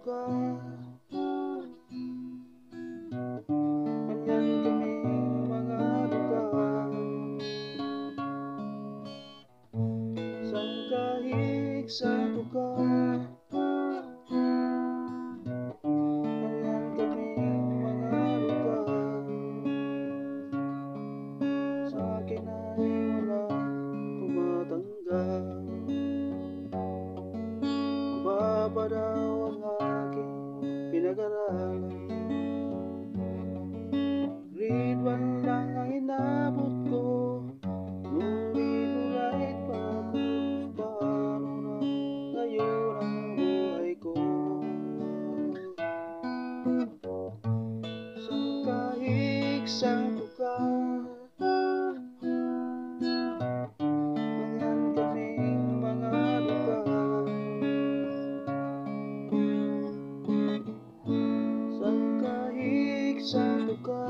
duka. Ganyan kami mga duka. Sang kahig sa duka. Ganyan kami mga duka. Sa akin ay walang tumatanggap. Mababa daw ang aking pinag-aralan. Grade 1 lang ang inabot ko. Ngunit ulit pa ako. Paano na ngayon ang buhay ko? Sang kahig sa duka. Ganyan kaming mga duka. Sang kahig sa duka.